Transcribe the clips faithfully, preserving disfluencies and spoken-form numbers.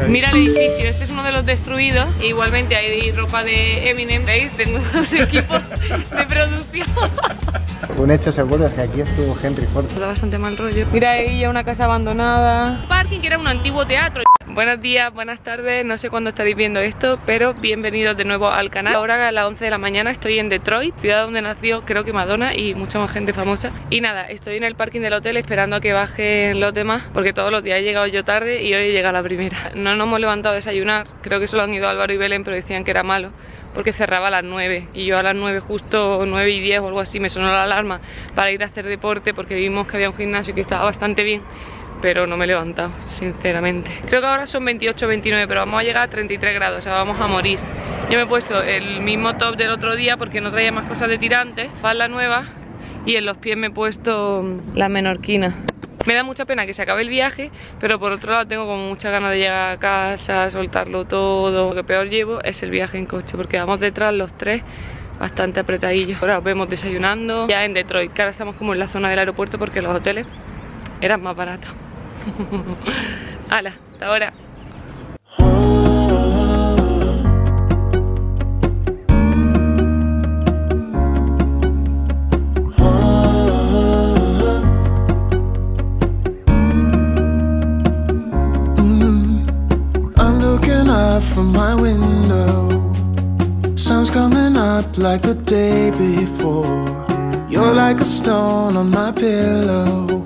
Mira el edificio, este es uno de los destruidos. E igualmente hay ropa de Eminem. ¿Veis? Tengo dos equipos de producción. Un hecho seguro es que aquí estuvo Henry Ford. Da bastante mal rollo. Mira ahí ya una casa abandonada. Parking que era un antiguo teatro. Buenos días, buenas tardes, no sé cuándo estaréis viendo esto, pero bienvenidos de nuevo al canal. Ahora a las once de la mañana estoy en Detroit, ciudad donde nació creo que Madonna y mucha más gente famosa. Y nada, estoy en el parking del hotel esperando a que bajen los demás, porque todos los días he llegado yo tarde y hoy llega la primera. No nos hemos levantado a desayunar, creo que solo han ido Álvaro y Belén, pero decían que era malo porque cerraba a las nueve y yo a las nueve, justo nueve y diez o algo así, me sonó la alarma para ir a hacer deporte porque vimos que había un gimnasio que estaba bastante bien, pero no me he levantado, sinceramente. Creo que ahora son veintiocho, veintinueve, pero vamos a llegar a treinta y tres grados, o sea, vamos a morir. Yo me he puesto el mismo top del otro día porque no traía más cosas de tirantes, falda nueva, y en los pies me he puesto la menorquina. Me da mucha pena que se acabe el viaje, pero por otro lado tengo como muchas ganas de llegar a casa, soltarlo todo. Lo que peor llevo es el viaje en coche, porque vamos detrás los tres bastante apretadillos. Ahora os vemos desayunando ya en Detroit, que ahora estamos como en la zona del aeropuerto porque los hoteles eran más baratos. Hala, hasta ahora. From my window, sun's coming up like the day before. You're like a stone on my pillow.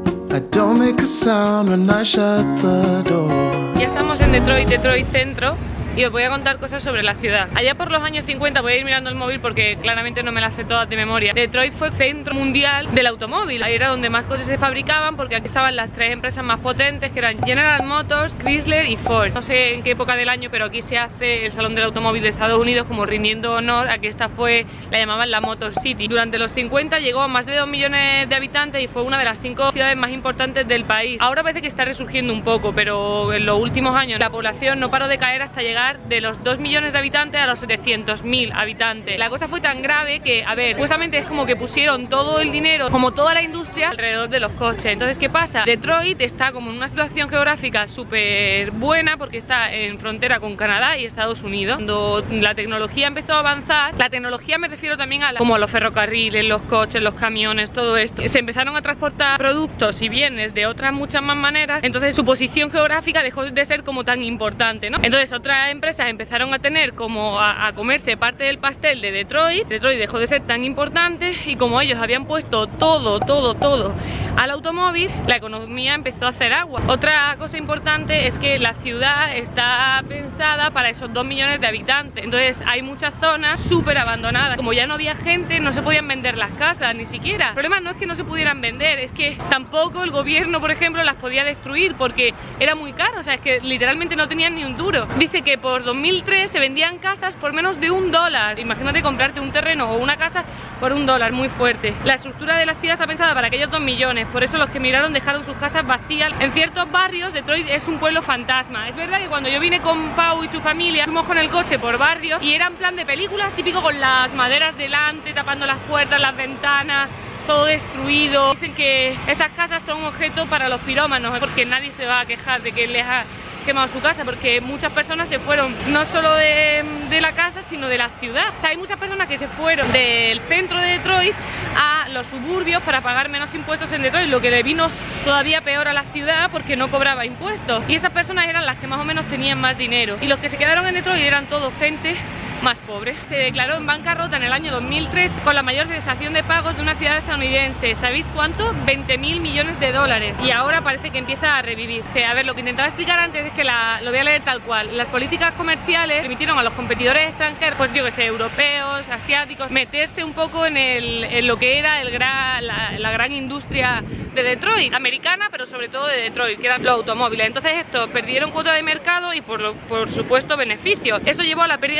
I don't make a sound when I shut the door. Ya estamos en Detroit, Detroit Centro. Y os voy a contar cosas sobre la ciudad. Allá por los años cincuenta, voy a ir mirando el móvil porque claramente no me las sé todas de memoria. Detroit fue el centro mundial del automóvil. Ahí era donde más cosas se fabricaban porque aquí estaban las tres empresas más potentes, que eran General Motors, Chrysler y Ford. No sé en qué época del año, pero aquí se hace el Salón del Automóvil de Estados Unidos como rindiendo honor a que esta fue, la llamaban la Motor City. Durante los cincuenta llegó a más de dos millones de habitantes y fue una de las cinco ciudades más importantes del país. Ahora parece que está resurgiendo un poco, pero en los últimos años la población no paró de caer hasta llegar de los dos millones de habitantes a los setecientos mil habitantes. La cosa fue tan grave que, a ver, justamente es como que pusieron todo el dinero, como toda la industria, alrededor de los coches. Entonces, ¿qué pasa? Detroit está como en una situación geográfica súper buena porque está en frontera con Canadá y Estados Unidos. Cuando la tecnología empezó a avanzar, la tecnología me refiero también a la, como a los ferrocarriles, los coches, los camiones, todo esto. Se empezaron a transportar productos y bienes de otras muchas más maneras, entonces su posición geográfica dejó de ser como tan importante, ¿no? Entonces otras empresas empezaron a tener como a, a comerse parte del pastel de Detroit. Detroit dejó de ser tan importante y como ellos habían puesto todo, todo, todo al automóvil, la economía empezó a hacer agua. Otra cosa importante es que la ciudad está pensada para esos dos millones de habitantes, entonces hay muchas zonas súper abandonadas. Como ya no había gente, no se podían vender las casas, ni siquiera. El problema no es que no se pudieran vender, es que tampoco el gobierno, por ejemplo, las podía destruir porque era muy caro, o sea, es que literalmente no tenían ni un duro. Dice que por dos mil tres se vendían casas por menos de un dólar. Imagínate comprarte un terreno o una casa por un dólar, muy fuerte. La estructura de la ciudad está pensada para aquellos dos millones, por eso los que emigraron dejaron sus casas vacías. En ciertos barrios Detroit es un pueblo fantasma. Es verdad que cuando yo vine con Pau y su familia, fuimos con el coche por barrios y era en plan de películas, típico con las maderas delante, tapando las puertas, las ventanas, todo destruido. Dicen que estas casas son objeto para los pirómanos, porque nadie se va a quejar de que les ha quemado su casa, porque muchas personas se fueron no solo de, de la casa, sino de la ciudad. O sea, hay muchas personas que se fueron del centro de Detroit a los suburbios para pagar menos impuestos en Detroit, lo que le vino todavía peor a la ciudad porque no cobraba impuestos. Y esas personas eran las que más o menos tenían más dinero. Y los que se quedaron en Detroit eran todo gente más pobre. Se declaró en bancarrota en el año dos mil tres con la mayor cesación de pagos de una ciudad estadounidense. ¿Sabéis cuánto? veinte mil millones de dólares. Y ahora parece que empieza a revivir. O sea, a ver, lo que intentaba explicar antes es que la, lo voy a leer tal cual. Las políticas comerciales permitieron a los competidores extranjeros, pues yo que sé, europeos, asiáticos, meterse un poco en, el, en lo que era el gran, la, la gran industria de Detroit, americana, pero sobre todo de Detroit, que eran los automóviles. Entonces estos perdieron cuota de mercado y por, lo, por supuesto beneficios. Eso llevó a la pérdida de empleo.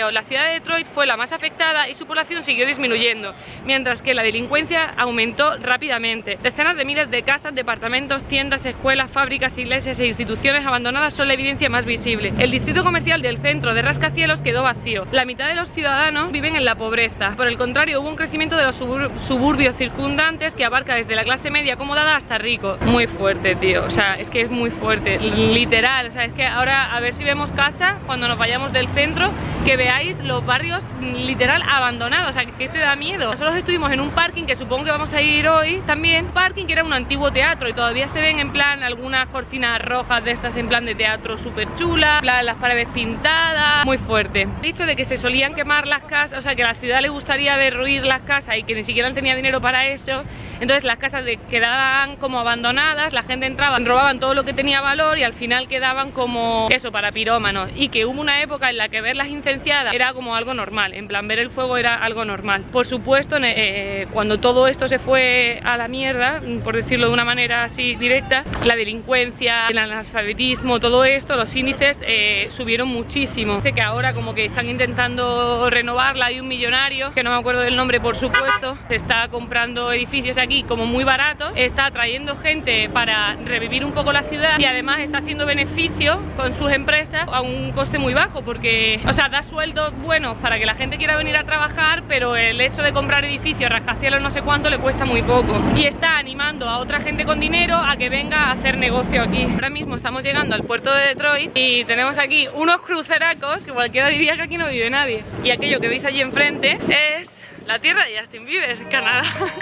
pero la ciudad de Detroit fue la más afectada y su población siguió disminuyendo, mientras que la delincuencia aumentó rápidamente. Decenas de miles de casas, departamentos, tiendas, escuelas, fábricas, iglesias e instituciones abandonadas son la evidencia más visible. El distrito comercial del centro de Rascacielos quedó vacío. La mitad de los ciudadanos viven en la pobreza. Por el contrario, hubo un crecimiento de los subur suburbios circundantes que abarca desde la clase media acomodada hasta rico. Muy fuerte, tío, o sea, es que es muy fuerte, literal. O sea, es que ahora a ver si vemos casa cuando nos vayamos del centro, que veáis los barrios literal abandonados, o sea, que te da miedo. Nosotros estuvimos en un parking que supongo que vamos a ir hoy también, parking que era un antiguo teatro y todavía se ven en plan algunas cortinas rojas de estas en plan de teatro súper chulas, las paredes pintadas, muy fuerte. El dicho de que se solían quemar las casas, o sea, que a la ciudad le gustaría derruir las casas y que ni siquiera tenía dinero para eso, entonces las casas de, quedaban como abandonadas, la gente entraba, robaban todo lo que tenía valor y al final quedaban como eso para pirómanos, y que hubo una época en la que verlas incenciadas era como algo normal, en plan ver el fuego era algo normal. Por supuesto, eh, cuando todo esto se fue a la mierda, por decirlo de una manera así directa, la delincuencia, el analfabetismo, todo esto, los índices eh, subieron muchísimo. Dice que ahora como que están intentando renovarla, hay un millonario, que no me acuerdo del nombre por supuesto, se está comprando edificios aquí como muy baratos, está atrayendo gente para revivir un poco la ciudad y además está haciendo beneficio con sus empresas a un coste muy bajo, porque, o sea, da sueldos buenos para que la gente quiera venir a trabajar, pero el hecho de comprar edificios, rascacielos, no sé cuánto, le cuesta muy poco. Y está animando a otra gente con dinero a que venga a hacer negocio aquí. Ahora mismo estamos llegando al puerto de Detroit y tenemos aquí unos cruceracos que cualquiera diría que aquí no vive nadie. Y aquello que veis allí enfrente es la tierra de Justin Bieber, Canadá.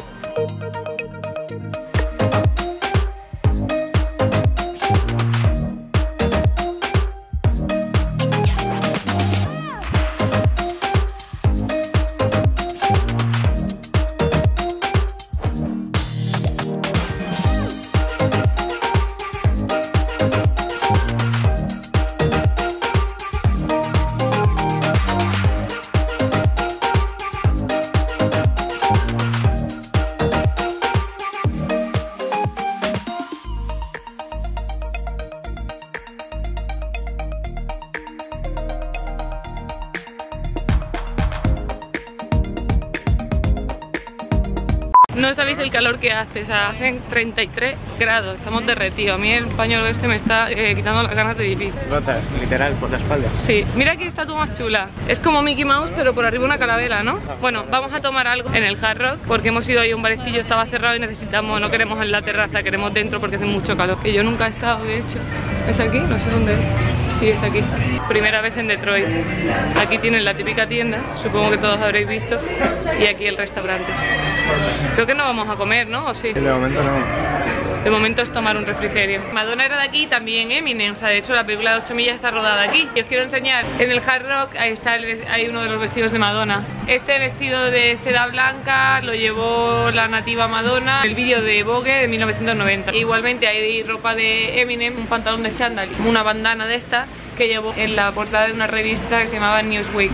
No sabéis el calor que hace, o sea, hacen treinta y tres grados, estamos derretidos. A mí el pañuelo este me está eh, quitando las ganas de vivir. Gotas, literal, por la espalda. Sí, mira aquí está tu más chula. Es como Mickey Mouse, pero por arriba una calavera, ¿no? Bueno, vamos a tomar algo en el Hard Rock, porque hemos ido ahí a un barecillo, estaba cerrado y necesitamos, no queremos en la terraza, queremos dentro porque hace mucho calor. Que yo nunca he estado, de hecho. ¿Es aquí? No sé dónde es. Sí, es aquí. Primera vez en Detroit. Aquí tienen la típica tienda, supongo que todos habréis visto, y aquí el restaurante. Creo que no vamos a comer, ¿no? ¿O sí? De momento no. De momento es tomar un refrigerio. Madonna era de aquí, también Eminem, o sea, de hecho la película de ocho millas está rodada aquí. Y os quiero enseñar, en el Hard Rock, ahí está el, hay uno de los vestidos de Madonna. Este vestido de seda blanca lo llevó la nativa Madonna en el vídeo de Vogue de mil novecientos noventa. E igualmente hay ropa de Eminem, un pantalón de chándal, una bandana de esta que llevó en la portada de una revista que se llamaba Newsweek.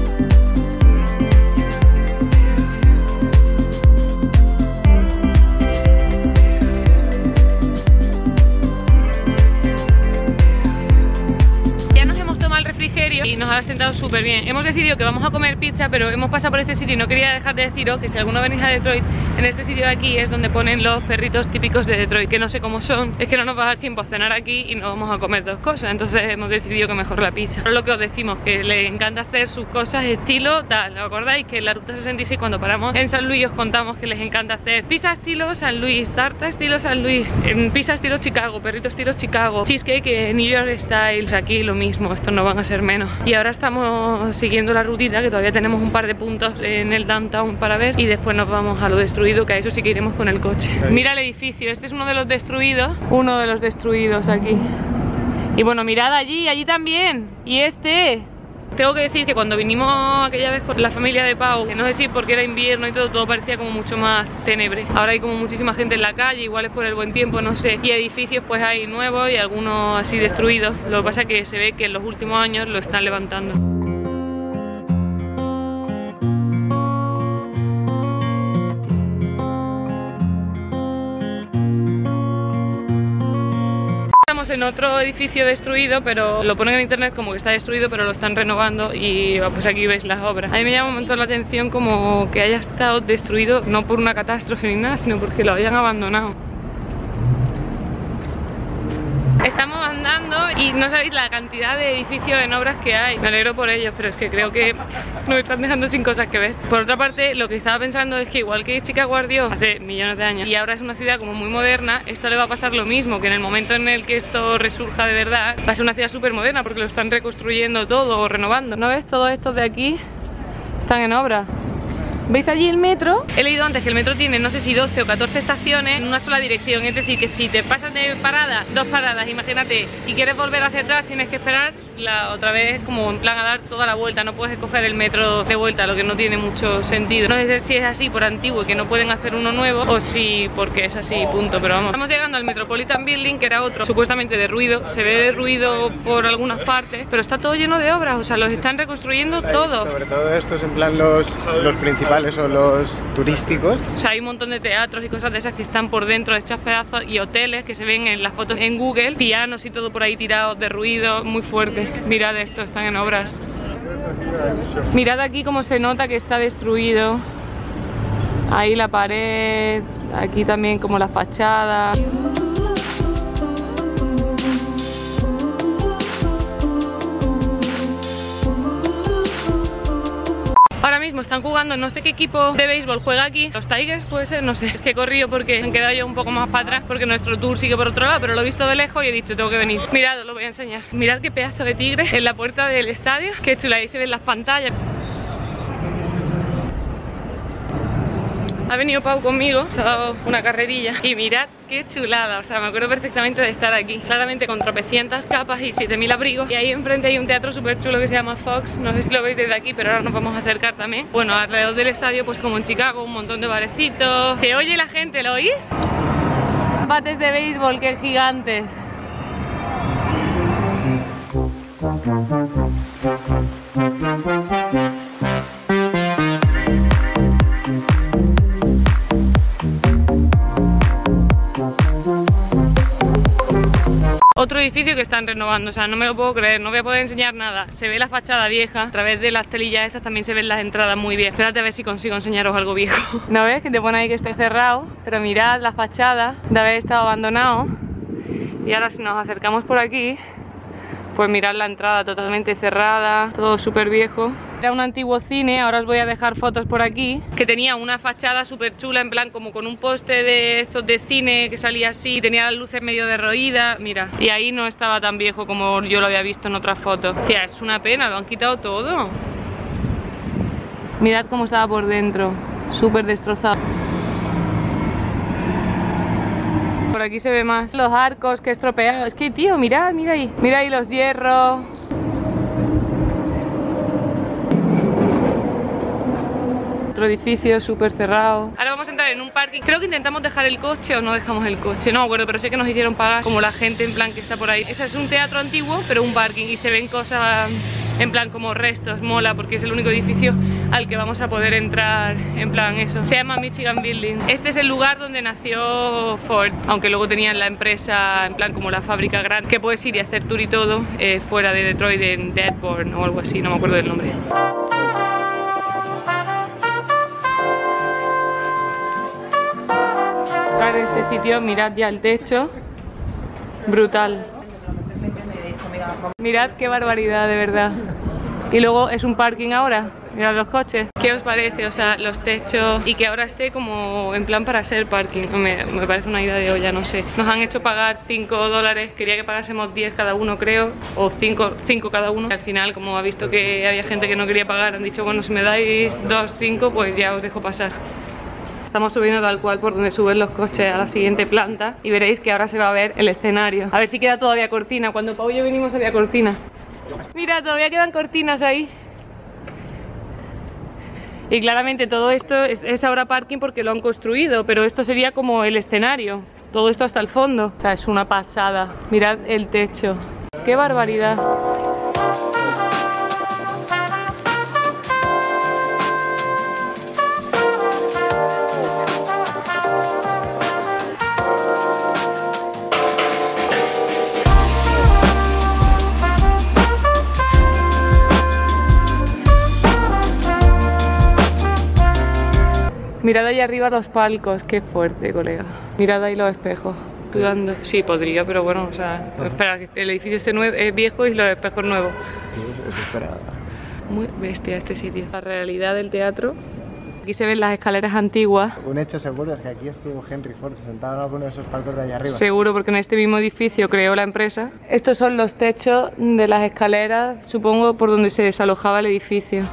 Y nos ha sentado súper bien. Hemos decidido que vamos a comer pizza, pero hemos pasado por este sitio y no quería dejar de deciros que si alguno venís a Detroit, en este sitio de aquí es donde ponen los perritos típicos de Detroit, que no sé cómo son. Es que no nos va a dar tiempo a cenar aquí y no vamos a comer dos cosas, entonces hemos decidido que mejor la pizza. Pero lo que os decimos, que le encanta hacer sus cosas estilo tal. ¿Os acordáis que en la ruta sesenta y seis cuando paramos en San Luis os contamos que les encanta hacer pizza estilo San Luis, tarta estilo San Luis, pizza estilo Chicago, perrito estilo Chicago, cheesecake en New York style? Aquí lo mismo, estos no van a ser menos. Y ahora estamos siguiendo la rutita, que todavía tenemos un par de puntos en el downtown para ver, y después nos vamos a lo destruido, que a eso sí que iremos con el coche. Mira el edificio, este es uno de los destruidos, uno de los destruidos aquí. Y bueno, mirad allí, allí también, y este. Tengo que decir que cuando vinimos aquella vez con la familia de Pau, que no sé si porque era invierno y todo, todo parecía como mucho más tenebre. Ahora hay como muchísima gente en la calle, igual es por el buen tiempo, no sé. Y edificios pues hay nuevos y algunos así destruidos. Lo que pasa es que se ve que en los últimos años lo están levantando. en otro edificio destruido, pero lo ponen en internet como que está destruido, pero lo están renovando y pues aquí veis las obras. A mí me llama un montón la atención como que haya estado destruido no por una catástrofe ni nada, sino porque lo hayan abandonado. Estamos andando y no sabéis la cantidad de edificios en obras que hay. Me alegro por ellos, pero es que creo que nos están dejando sin cosas que ver. Por otra parte, lo que estaba pensando es que igual que Chicago ardió hace millones de años y ahora es una ciudad como muy moderna, esto le va a pasar lo mismo, que en el momento en el que esto resurja de verdad va a ser una ciudad súper moderna porque lo están reconstruyendo todo o renovando. ¿No ves? Todos estos de aquí están en obra. ¿Veis allí el metro? He leído antes que el metro tiene no sé si doce o catorce estaciones en una sola dirección, es decir que si te pasas de parada, dos paradas, imagínate, y quieres volver hacia atrás tienes que esperar la otra vez como en plan a dar toda la vuelta, no puedes coger el metro de vuelta, lo que no tiene mucho sentido. No sé si es así por antiguo y que no pueden hacer uno nuevo o si porque es así, punto, pero vamos. Estamos llegando al Metropolitan Building, que era otro supuestamente de ruido, se ve de ruido por algunas partes, pero está todo lleno de obras, o sea, los están reconstruyendo todo. Sobre todo estos en plan los, los principales o los turísticos. O sea, hay un montón de teatros y cosas de esas que están por dentro hechas pedazos y hoteles que se ven en las fotos en Google, pianos y todo por ahí tirados de ruido, muy fuerte. Mirad esto, están en obras. Mirad aquí cómo se nota que está destruido. Ahí la pared, aquí también como la fachada. Ahora mismo están jugando, no sé qué equipo de béisbol juega aquí. Los Tigers, puede ser, no sé. Es que he corrido porque han quedado yo un poco más para atrás porque nuestro tour sigue por otro lado, pero lo he visto de lejos y he dicho, tengo que venir. Mirad, os lo voy a enseñar. Mirad qué pedazo de tigre en la puerta del estadio. Qué chula, ahí se ven las pantallas. Ha venido Pau conmigo, se ha dado una carrerilla y mirad qué chulada, o sea, me acuerdo perfectamente de estar aquí, claramente con tropecientas capas y siete mil abrigos. Y ahí enfrente hay un teatro súper chulo que se llama Fox, no sé si lo veis desde aquí, pero ahora nos vamos a acercar también. Bueno, alrededor del estadio, pues como en Chicago, un montón de barecitos. ¿Se oye la gente? ¿Lo oís? Bates de béisbol, qué gigantes. Otro edificio que están renovando, o sea, no me lo puedo creer, no voy a poder enseñar nada. Se ve la fachada vieja, a través de las telillas estas también se ven las entradas muy bien. Espérate a ver si consigo enseñaros algo viejo. ¿No ves? Que te pone ahí que esté cerrado, pero mirad la fachada de haber estado abandonado. Y ahora si nos acercamos por aquí, pues mirad la entrada totalmente cerrada, todo súper viejo. Era un antiguo cine, ahora os voy a dejar fotos por aquí, que tenía una fachada súper chula, en plan como con un poste de estos de cine que salía así, y tenía las luces medio derroídas, mira. Y ahí no estaba tan viejo como yo lo había visto en otras fotos. Tía, es una pena, lo han quitado todo. Mirad cómo estaba por dentro, súper destrozado. Por aquí se ve más los arcos que estropeados. Es que tío, mirad, mira ahí. Mira ahí los hierros. Otro edificio súper cerrado. Ahora vamos a entrar en un parking. Creo que intentamos dejar el coche o no dejamos el coche. No me acuerdo, pero sé que nos hicieron pagar como la gente en plan que está por ahí. Ese es un teatro antiguo, pero un parking. Y se ven cosas en plan como restos. Mola porque es el único edificio al que vamos a poder entrar en plan eso. Se llama Michigan Building. Este es el lugar donde nació Ford, aunque luego tenían la empresa en plan como la fábrica grande que puedes ir y hacer tour y todo eh, fuera de Detroit, en Dearborn o algo así, no me acuerdo del nombre. En este sitio mirad ya el techo, brutal. Mirad qué barbaridad, de verdad. Y luego es un parking ahora. Mirad los coches. ¿Qué os parece? O sea, los techos y que ahora esté como en plan para ser parking. Me, me parece una idea de olla, no sé. Nos han hecho pagar cinco dólares. Quería que pagásemos diez cada uno, creo. O cinco cada uno. Al final, como ha visto que había gente que no quería pagar, han dicho, bueno, si me dais dos, cinco, pues ya os dejo pasar. Estamos subiendo tal cual por donde suben los coches a la siguiente planta y veréis que ahora se va a ver el escenario. A ver si queda todavía cortina. Cuando Pau y yo vinimos había cortina. Mira, todavía quedan cortinas ahí. Y claramente todo esto es, es ahora parking porque lo han construido, pero esto sería como el escenario. Todo esto hasta el fondo. O sea, es una pasada. Mirad el techo. ¡Qué barbaridad! Mirad ahí arriba los palcos, qué fuerte, colega. Mirad ahí los espejos. Sudando. Sí, podría, pero bueno, o sea, espera, que el edificio esté nuevo, es viejo y los espejos nuevos. Muy bestia este sitio. La realidad del teatro. Aquí se ven las escaleras antiguas. Un hecho seguro es que aquí estuvo Henry Ford sentado en alguno de esos palcos de allá arriba. Seguro, porque en este mismo edificio creó la empresa. Estos son los techos de las escaleras, supongo, por donde se desalojaba el edificio.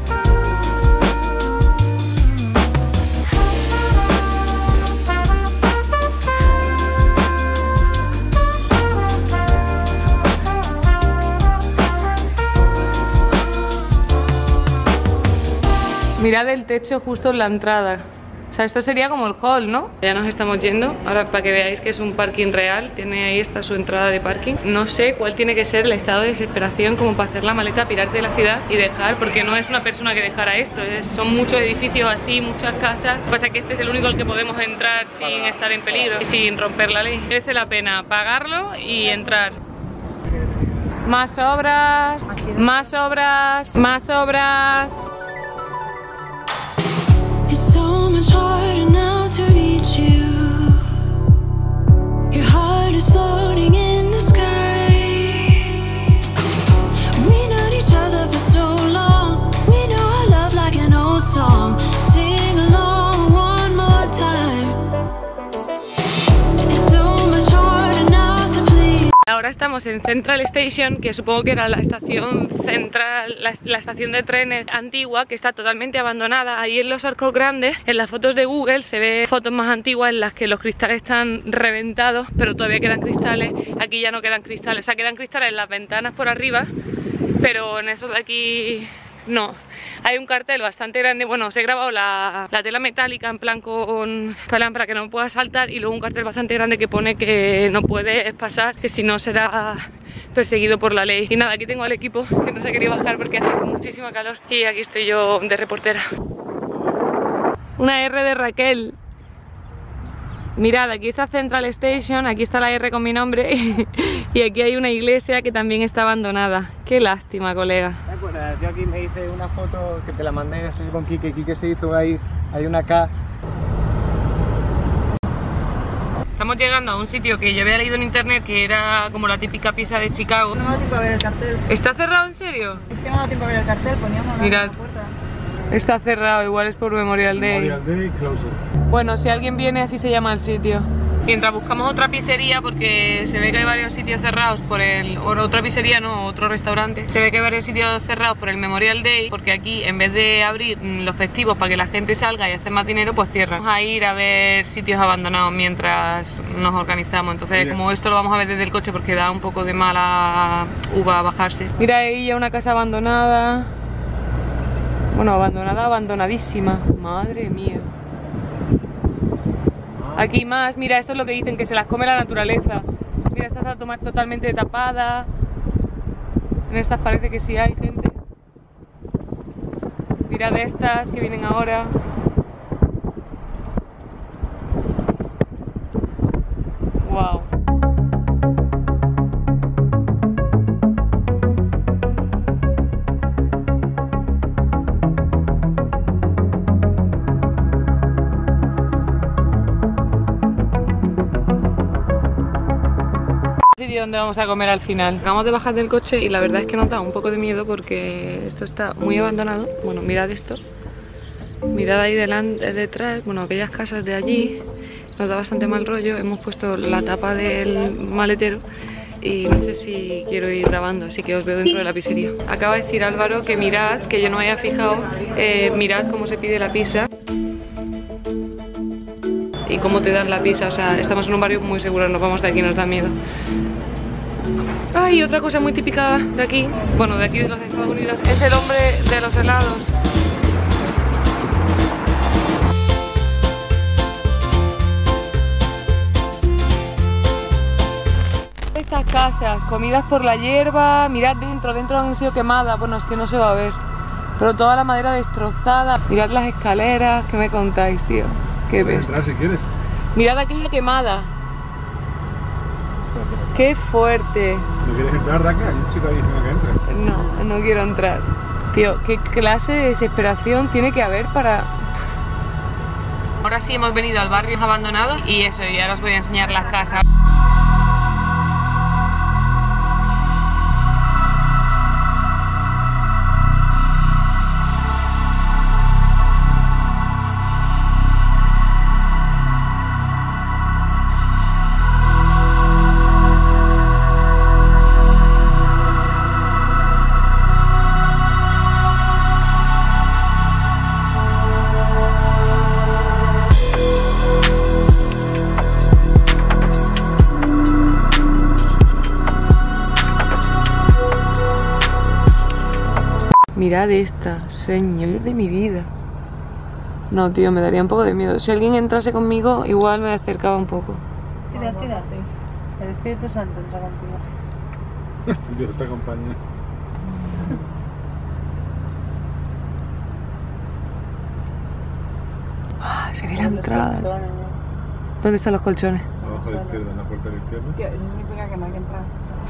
Mirad el techo justo en la entrada. O sea, esto sería como el hall, ¿no? Ya nos estamos yendo. Ahora, para que veáis que es un parking real, tiene ahí está su entrada de parking. No sé cuál tiene que ser el estado de desesperación como para hacer la maleta, pirarte de la ciudad y dejar, porque no es una persona que dejara esto. Es, son muchos edificios así, muchas casas. Lo que pasa es que este es el único al que podemos entrar sin estar en peligro y sin romper la ley. Merece la pena pagarlo y entrar. Más obras, más obras, más obras. It's harder now to reach you. Your heart is floating in the sky. We known each other for so long. We know our love like an old song. Sing along one more time. It's so much harder now to please. Ahora estamos en Central Station, que supongo que era la estación central, la, la estación de trenes antigua, que está totalmente abandonada. Ahí en los arcos grandes, en las fotos de Google, se ve fotos más antiguas en las que los cristales están reventados, pero todavía quedan cristales. Aquí ya no quedan cristales, o sea, quedan cristales en las ventanas por arriba, pero en esos de aquí no. Hay un cartel bastante grande, bueno, os he grabado la, la tela metálica en plan con plan para que no puedas saltar, y luego un cartel bastante grande que pone que no puedes pasar, que si no será perseguido por la ley. Y nada, aquí tengo al equipo que no se quería bajar porque hace muchísima calor, y aquí estoy yo de reportera. Una R de Raquel. Mirad, aquí está Central Station, aquí está la R con mi nombre y aquí hay una iglesia que también está abandonada. Qué lástima, colega. ¿Te acuerdas? Yo aquí me hice una foto que te la mandé después con Kike. Kike se hizo ahí, hay una K. Estamos llegando a un sitio que yo había leído en internet que era como la típica pizza de Chicago. No me ha dado tiempo a ver el cartel. ¿Está cerrado en serio? Es que no me ha dado tiempo a ver el cartel, poníamos la Mirad. puerta. Está cerrado, igual es por Memorial Day. Memorial Day, closed. Bueno, si alguien viene, así se llama el sitio. Mientras buscamos otra pizzería, porque se ve que hay varios sitios cerrados por el... O otra pizzería, no, otro restaurante. Se ve que hay varios sitios cerrados por el Memorial Day, porque aquí, en vez de abrir los festivos para que la gente salga y hacer más dinero, pues cierran. Vamos a ir a ver sitios abandonados mientras nos organizamos. Entonces, bien, como esto lo vamos a ver desde el coche, porque da un poco de mala uva bajarse. Mira ahí ya una casa abandonada. Bueno, abandonada, abandonadísima. Madre mía. Aquí más, mira, esto es lo que dicen, que se las come la naturaleza. Mira, esta está totalmente tapada. En estas parece que sí hay gente. Mirad estas que vienen ahora. Wow. Donde vamos a comer al final. Acabamos de bajar del coche y la verdad es que nos da un poco de miedo porque esto está muy abandonado. Bueno, mirad esto. Mirad ahí delante, detrás, bueno, aquellas casas de allí. Nos da bastante mal rollo. Hemos puesto la tapa del maletero y no sé si quiero ir grabando, así que os veo dentro de la pizzería. Acaba de decir Álvaro que mirad, que yo no me había fijado, eh, mirad cómo se pide la pizza y cómo te dan la pizza. O sea, estamos en un barrio muy seguro, nos vamos de aquí, nos da miedo. Ay, otra cosa muy típica de aquí, bueno, de aquí de los Estados Unidos, es el hombre de los helados. Estas casas, comidas por la hierba, mirad dentro, dentro han sido quemadas, bueno, es que no se va a ver, pero toda la madera destrozada. Mirad las escaleras, ¿qué me contáis, tío? Qué bestia. Si quieres. Mirad aquí la quemada. ¡Qué fuerte! ¿No quieres entrar, Raquel? Hay un chico ahí diciendo que entres. No, no quiero entrar. Tío, ¿qué clase de desesperación tiene que haber para... Ahora sí hemos venido al barrio abandonado y eso, y ahora os voy a enseñar las casas. Mirad esta, señor de mi vida. No, tío, me daría un poco de miedo. Si alguien entrase conmigo, igual me acercaba un poco. Tira, tírate. El Espíritu Santo entra contigo. Dios te acompaña. Ah, se ve la entrada. ¿Dónde están los colchones? Abajo a la izquierda, en la puerta de la izquierda. Tío, eso significa que no hay que entrar.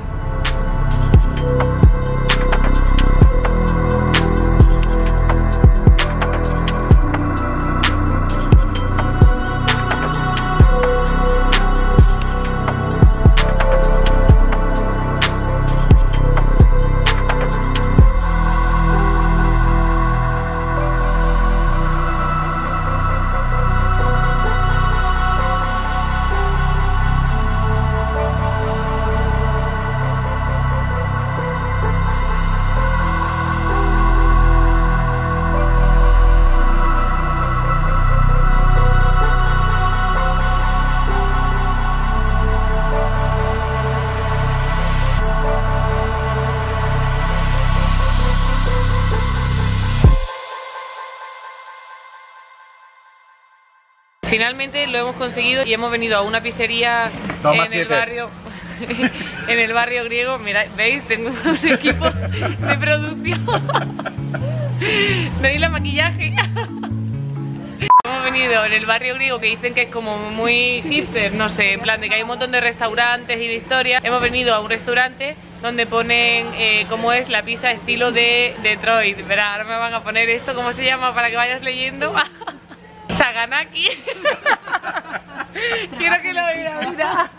Finalmente lo hemos conseguido y hemos venido a una pizzería Toma en siete. el barrio en el barrio griego. Mirad, ¿veis? Tengo un equipo de producción. ¿Veis la maquillaje? Hemos venido en el barrio griego, que dicen que es como muy hipster, no sé, en plan de que hay un montón de restaurantes y de historias. Hemos venido a un restaurante donde ponen eh, cómo es la pizza estilo de Detroit. Verá, ahora me van a poner esto, ¿cómo se llama? Para que vayas leyendo. Saganaki. Quiero que lo veas, mira.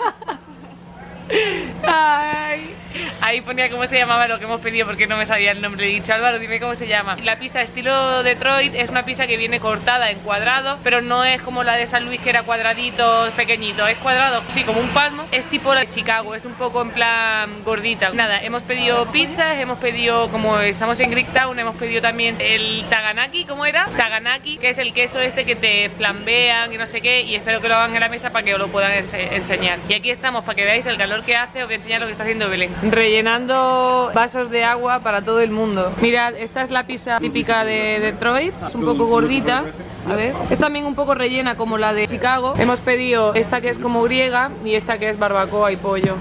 Ay. Ahí ponía cómo se llamaba lo que hemos pedido porque no me sabía el nombre. Le he dicho, Álvaro, dime cómo se llama. La pizza estilo Detroit es una pizza que viene cortada en cuadrados, pero no es como la de San Luis, que era cuadradito pequeñito. Es cuadrado, sí, como un palmo. Es tipo la de Chicago, es un poco en plan gordita. Nada, hemos pedido pizzas, hemos pedido, como estamos en Greektown, hemos pedido también el Taganaki, ¿cómo era? Saganaki, que es el queso este que te flambean y no sé qué, y espero que lo hagan en la mesa para que os lo puedan ense enseñar. Y aquí estamos, para que veáis el calor que hace. Os voy a enseñar lo que está haciendo Belén, rellenando vasos de agua para todo el mundo. Mirad, esta es la pizza típica de Detroit, es un poco gordita, a ver, es también un poco rellena como la de Chicago. Hemos pedido esta que es como griega y esta que es barbacoa y pollo.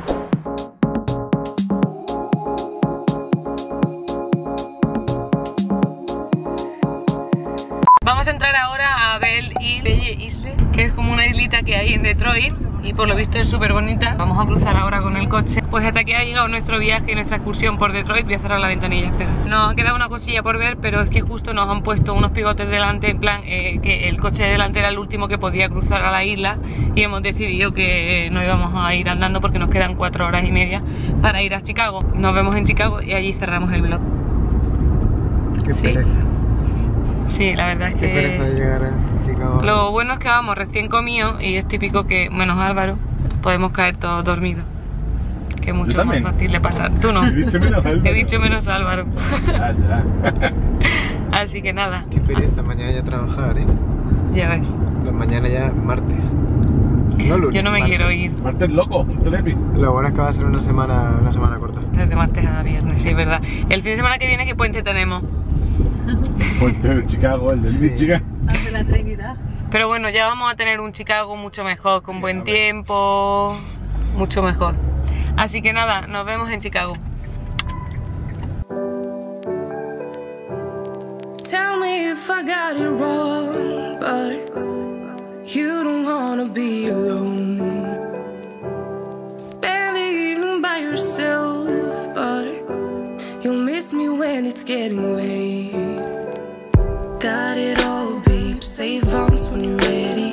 Vamos a entrar ahora a Belle Isle, que es como una islita que hay en Detroit y por lo visto es súper bonita. Vamos a cruzar ahora con el coche. Pues hasta aquí ha llegado nuestro viaje y nuestra excursión por Detroit. Voy a cerrar la ventanilla, espera. Nos ha quedado una cosilla por ver, pero es que justo nos han puesto unos pivotes delante, en plan eh, que el coche de delante era el último que podía cruzar a la isla, y hemos decidido que no íbamos a ir andando porque nos quedan cuatro horas y media para ir a Chicago. Nos vemos en Chicago y allí cerramos el vlog. Qué Sí. pereza. Sí, la verdad es Qué que... pereza de llegar a Chicago. Lo bueno es que vamos recién comidos y es típico que, menos Álvaro, podemos caer todos dormidos. Que es mucho más también. fácil de pasar. Tú no. He dicho menos Álvaro. He dicho menos Álvaro. Ah, ya. Así que nada, Qué pereza mañana ya trabajar, eh. ya ves. Pues mañana ya martes. No lunes, Yo no me martes. quiero ir Martes loco, telepi. Lo bueno es que va a ser una semana, una semana corta. desde martes a viernes, sí, es verdad. El fin de semana que viene, ¿qué puente tenemos? Puente de Chicago, el del Sí. Michigan. Hace la Trinidad. Pero bueno, ya vamos a tener un Chicago mucho mejor, con Sí, buen a ver. tiempo, mucho mejor. Así que nada, nos vemos en Chicago. Tell me if I got it wrong, but you don't wanna be alone. Spend the evening by yourself, but you'll miss me when it's getting late. Got it all, babe. Save arms when you're ready.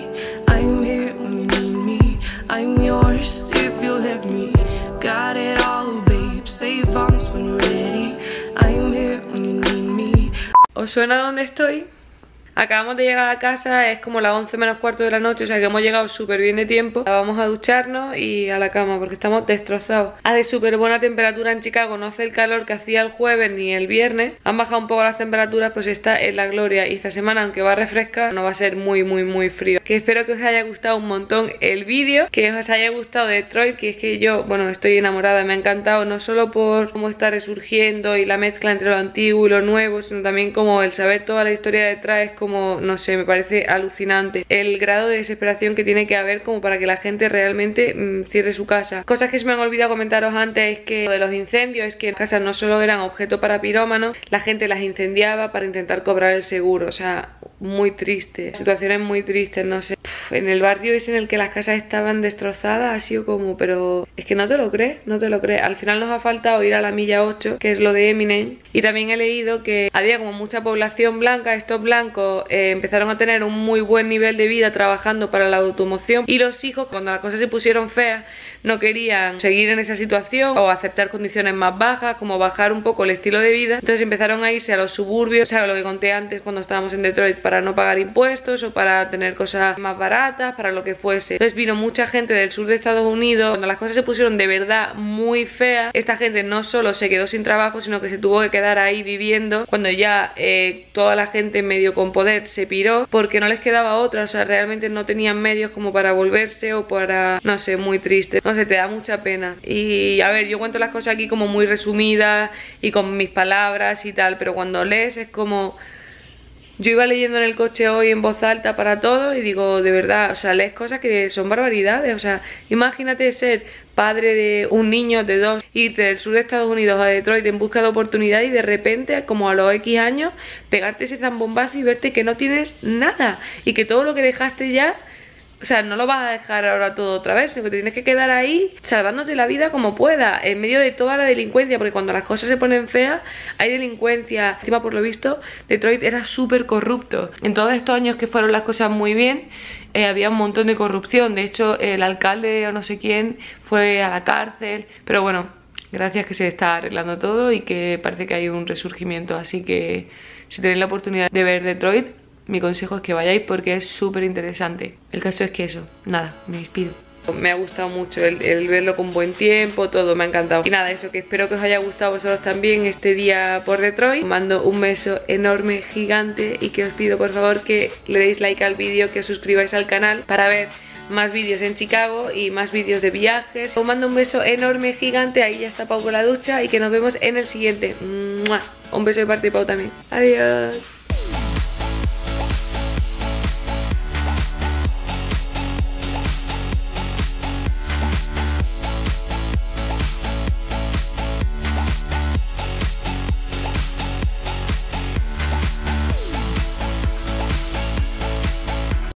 ¿Os suena dónde estoy? Acabamos de llegar a casa, es como las once menos cuarto de la noche, o sea que hemos llegado súper bien de tiempo. Vamos a ducharnos y a la cama porque estamos destrozados. Hace súper buena temperatura en Chicago, no hace el calor que hacía el jueves ni el viernes. Han bajado un poco las temperaturas, pues está en la gloria. Y esta semana, aunque va a refrescar, no va a ser muy muy muy frío. Que espero que os haya gustado un montón el vídeo, que os haya gustado Detroit, que es que yo, bueno, estoy enamorada, me ha encantado, no solo por cómo está resurgiendo y la mezcla entre lo antiguo y lo nuevo, sino también como el saber toda la historia detrás es como como, no sé, me parece alucinante el grado de desesperación que tiene que haber como para que la gente realmente mmm, cierre su casa. Cosas que se me han olvidado comentaros antes es que lo de los incendios es que las casas no solo eran objeto para pirómanos, la gente las incendiaba para intentar cobrar el seguro, o sea, muy triste, situaciones muy tristes, no sé. Uf, en el barrio ese en el que las casas estaban destrozadas ha sido como, pero es que no te lo crees, no te lo crees. Al final nos ha faltado ir a la milla ocho, que es lo de Eminem, y también he leído que había como mucha población blanca, estos blancos eh, empezaron a tener un muy buen nivel de vida trabajando para la automoción, y los hijos, cuando las cosas se pusieron feas, no querían seguir en esa situación o aceptar condiciones más bajas, como bajar un poco el estilo de vida, entonces empezaron a irse a los suburbios, o sea, lo que conté antes cuando estábamos en Detroit, para no pagar impuestos o para tener cosas más baratas, para lo que fuese. Entonces vino mucha gente del sur de Estados Unidos. Cuando las cosas se pusieron de verdad muy feas, esta gente no solo se quedó sin trabajo, sino que se tuvo que quedar ahí viviendo cuando ya eh, toda la gente medio con poder se piró, porque no les quedaba otra, o sea, realmente no tenían medios como para volverse o para, no sé, muy triste, no sé, te da mucha pena. Y a ver, yo cuento las cosas aquí como muy resumidas y con mis palabras y tal, pero cuando lees es como... Yo iba leyendo en el coche hoy en voz alta para todo y digo, de verdad, o sea, lees cosas que son barbaridades, o sea, imagínate ser padre de un niño de dos, irte del sur de Estados Unidos a Detroit en busca de oportunidad y de repente, como a los X años, pegarte ese zambombazo y verte que no tienes nada y que todo lo que dejaste ya... O sea, no lo vas a dejar ahora todo otra vez, sino que te tienes que quedar ahí salvándote la vida como pueda, en medio de toda la delincuencia, porque cuando las cosas se ponen feas, hay delincuencia. Encima, por lo visto, Detroit era súper corrupto. En todos estos años que fueron las cosas muy bien, eh, había un montón de corrupción. De hecho, el alcalde o no sé quién fue a la cárcel. Pero bueno, gracias que se está arreglando todo y que parece que hay un resurgimiento. Así que si tenéis la oportunidad de ver Detroit, mi consejo es que vayáis porque es súper interesante. El caso es que eso, nada, me despido. Me ha gustado mucho el, el verlo con buen tiempo, todo, me ha encantado. Y nada, eso, que espero que os haya gustado a vosotros también este día por Detroit. Os mando un beso enorme, gigante, y que os pido por favor que le deis like al vídeo, que os suscribáis al canal para ver más vídeos en Chicago y más vídeos de viajes. Os mando un beso enorme, gigante, ahí ya está Pau con la ducha, y que nos vemos en el siguiente. ¡Mua! Un beso de parte de Pau también. Adiós.